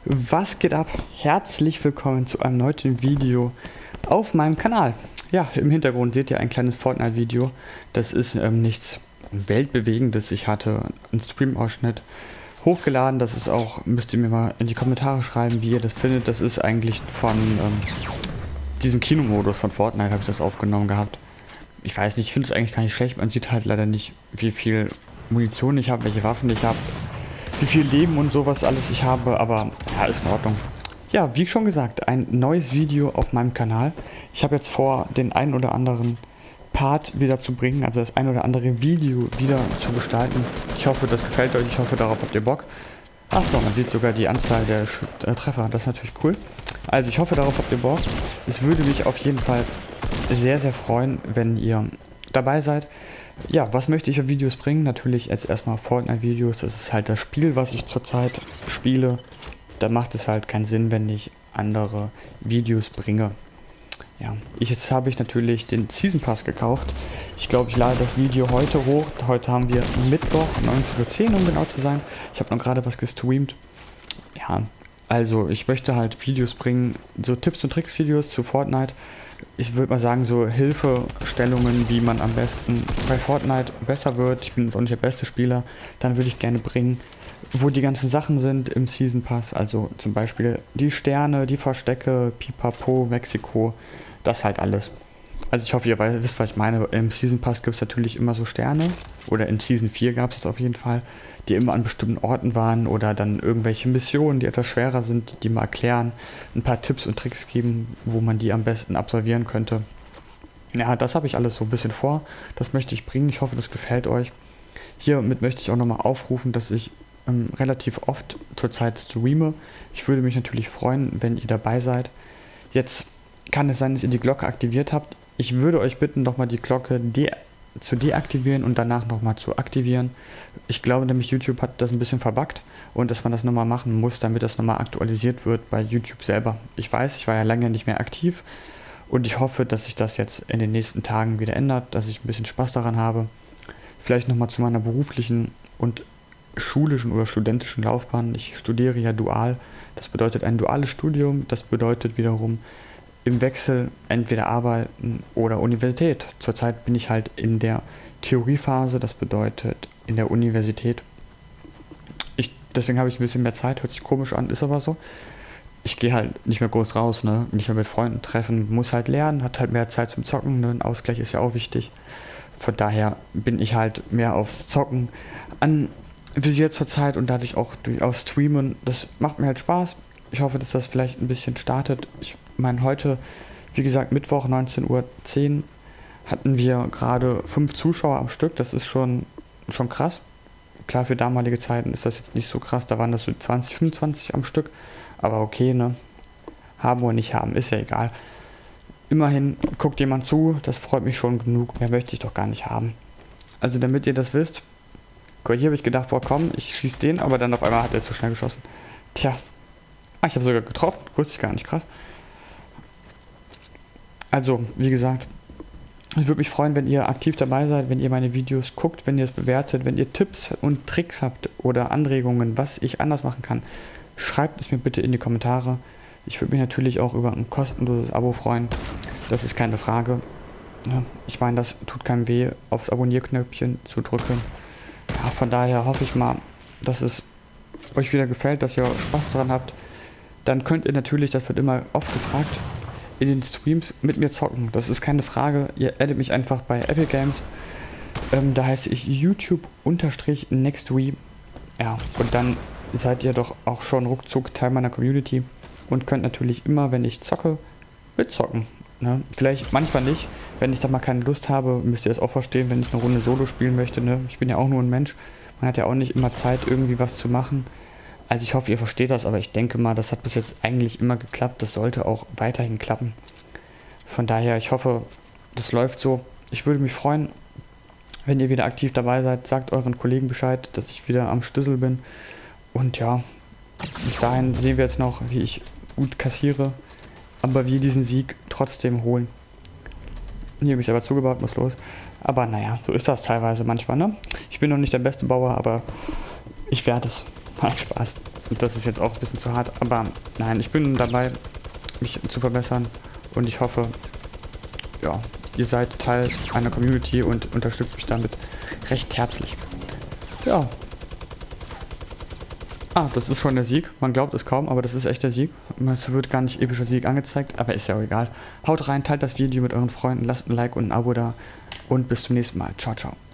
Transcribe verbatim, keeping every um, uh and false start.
Was geht ab? Herzlich willkommen zu einem neuen Video auf meinem Kanal. Ja, im Hintergrund seht ihr ein kleines Fortnite-Video. Das ist ähm, nichts Weltbewegendes. Ich hatte einen Stream-Ausschnitt hochgeladen. Das ist auch, müsst ihr mir mal in die Kommentare schreiben, wie ihr das findet. Das ist eigentlich von ähm, diesem Kinomodus von Fortnite, habe ich das aufgenommen gehabt. Ich weiß nicht, ich finde es eigentlich gar nicht schlecht. Man sieht halt leider nicht, wie viel Munition ich habe, welche Waffen ich habe, wie viel Leben und sowas alles ich habe, aber ja, ist in Ordnung. Ja, wie schon gesagt, ein neues Video auf meinem Kanal. Ich habe jetzt vor, den einen oder anderen Part wieder zu bringen, also das ein oder andere Video wieder zu gestalten. Ich hoffe, das gefällt euch, ich hoffe, darauf habt ihr Bock. Ach so, man sieht sogar die Anzahl der äh, Treffer, das ist natürlich cool. Also ich hoffe, darauf habt ihr Bock. Es würde mich auf jeden Fall sehr, sehr freuen, wenn ihr dabei seid. Ja, was möchte ich auf Videos bringen? Natürlich jetzt erstmal Fortnite-Videos. Das ist halt das Spiel, was ich zurzeit spiele. Da macht es halt keinen Sinn, wenn ich andere Videos bringe. Ja, ich, jetzt habe ich natürlich den Season Pass gekauft. Ich glaube, ich lade das Video heute hoch. Heute haben wir Mittwoch, neunzehn Uhr zehn, um genau zu sein. Ich habe noch gerade was gestreamt. Ja, also ich möchte halt Videos bringen, so Tipps und Tricks Videos zu Fortnite. Ich würde mal sagen, so Hilfestellungen, wie man am besten bei Fortnite besser wird. Ich bin jetzt auch nicht der beste Spieler. Dann würde ich gerne bringen, wo die ganzen Sachen sind im Season Pass. Also zum Beispiel die Sterne, die Verstecke, Pipapo, Mexiko. Das halt alles. Also ich hoffe, ihr wisst, was ich meine. Im Season Pass gibt es natürlich immer so Sterne. Oder in Season vier gab es es auf jeden Fall, die immer an bestimmten Orten waren. Oder dann irgendwelche Missionen, die etwas schwerer sind, die mal erklären. Ein paar Tipps und Tricks geben, wo man die am besten absolvieren könnte. Ja, das habe ich alles so ein bisschen vor. Das möchte ich bringen. Ich hoffe, das gefällt euch. Hiermit möchte ich auch nochmal aufrufen, dass ich ähm, relativ oft zurzeit streame. Ich würde mich natürlich freuen, wenn ihr dabei seid. Jetzt kann es sein, dass ihr die Glocke aktiviert habt. Ich würde euch bitten, nochmal die Glocke de zu deaktivieren und danach nochmal zu aktivieren. Ich glaube nämlich, YouTube hat das ein bisschen verbuggt und dass man das nochmal machen muss, damit das nochmal aktualisiert wird bei YouTube selber. Ich weiß, ich war ja lange nicht mehr aktiv und ich hoffe, dass sich das jetzt in den nächsten Tagen wieder ändert, dass ich ein bisschen Spaß daran habe. Vielleicht nochmal zu meiner beruflichen und schulischen oder studentischen Laufbahn. Ich studiere ja dual. Das bedeutet ein duales Studium. Das bedeutet wiederum im Wechsel entweder Arbeiten oder Universität. Zurzeit bin ich halt in der Theoriephase, das bedeutet in der Universität. Ich, deswegen habe ich ein bisschen mehr Zeit, hört sich komisch an, ist aber so. Ich gehe halt nicht mehr groß raus, ne? Nicht mehr mit Freunden treffen, muss halt lernen, hat halt mehr Zeit zum Zocken, ne? Ein Ausgleich ist ja auch wichtig. Von daher bin ich halt mehr aufs Zocken anvisiert zurzeit und dadurch auch durch aufs Streamen. Das macht mir halt Spaß. Ich hoffe, dass das vielleicht ein bisschen startet. Ich meine, heute, wie gesagt, Mittwoch, neunzehn Uhr zehn, hatten wir gerade fünf Zuschauer am Stück. Das ist schon, schon krass. Klar, für damalige Zeiten ist das jetzt nicht so krass. Da waren das so zwanzig, fünfundzwanzig am Stück. Aber okay, ne? Haben oder nicht haben, ist ja egal. Immerhin guckt jemand zu. Das freut mich schon genug. Mehr möchte ich doch gar nicht haben. Also, damit ihr das wisst. Guck mal, hier habe ich gedacht, boah, komm, ich schieße den. Aber dann auf einmal hat er so schnell geschossen. Tja. Ah, ich habe sogar getroffen. Wusste ich gar nicht, krass. Also, wie gesagt, ich würde mich freuen, wenn ihr aktiv dabei seid, wenn ihr meine Videos guckt, wenn ihr es bewertet, wenn ihr Tipps und Tricks habt oder Anregungen, was ich anders machen kann. Schreibt es mir bitte in die Kommentare. Ich würde mich natürlich auch über ein kostenloses Abo freuen. Das ist keine Frage. Ich meine, das tut keinem weh, aufs Abonnierknöpfchen zu drücken. Ja, von daher hoffe ich mal, dass es euch wieder gefällt, dass ihr Spaß daran habt. Dann könnt ihr natürlich, das wird immer oft gefragt, in den Streams mit mir zocken. Das ist keine Frage. Ihr addet mich einfach bei Epic Games. Ähm, da heiße ich YouTube-NextWe. Ja, und dann seid ihr doch auch schon ruckzuck Teil meiner Community und könnt natürlich immer, wenn ich zocke, mitzocken. Ne? Vielleicht manchmal nicht. Wenn ich da mal keine Lust habe, müsst ihr das auch verstehen, wenn ich eine Runde Solo spielen möchte. Ne? Ich bin ja auch nur ein Mensch. Man hat ja auch nicht immer Zeit, irgendwie was zu machen. Also ich hoffe, ihr versteht das, aber ich denke mal, das hat bis jetzt eigentlich immer geklappt. Das sollte auch weiterhin klappen. Von daher, ich hoffe, das läuft so. Ich würde mich freuen, wenn ihr wieder aktiv dabei seid. Sagt euren Kollegen Bescheid, dass ich wieder am Stüssel bin. Und ja, bis dahin sehen wir jetzt noch, wie ich gut kassiere. Aber wir diesen Sieg trotzdem holen. Hier habe ich es aber zugebaut, muss los. Aber naja, so ist das teilweise manchmal, ne? Ich bin noch nicht der beste Bauer, aber ich werde es. Macht Spaß. Das ist jetzt auch ein bisschen zu hart, aber nein, ich bin dabei, mich zu verbessern und ich hoffe, ja, ihr seid Teil einer Community und unterstützt mich damit recht herzlich. Ja. Ah, das ist schon der Sieg. Man glaubt es kaum, aber das ist echt der Sieg. Es wird gar nicht epischer Sieg angezeigt, aber ist ja auch egal. Haut rein, teilt das Video mit euren Freunden, lasst ein Like und ein Abo da und bis zum nächsten Mal. Ciao, ciao.